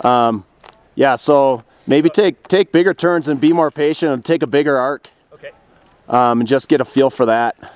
Yeah, so maybe take bigger turns and be more patient and take a bigger arc. Okay. And just get a feel for that.